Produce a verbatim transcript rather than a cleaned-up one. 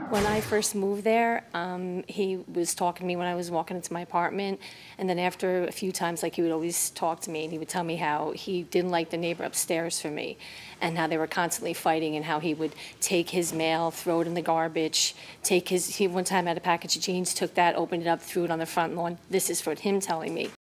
When I first moved there, um, he was talking to me when I was walking into my apartment, and then after a few times, like, he would always talk to me, and he would tell me how he didn't like the neighbor upstairs for me, and how they were constantly fighting, and how he would take his mail, throw it in the garbage, take his, he one time had a package of jeans, took that, opened it up, threw it on the front lawn. This is for him telling me.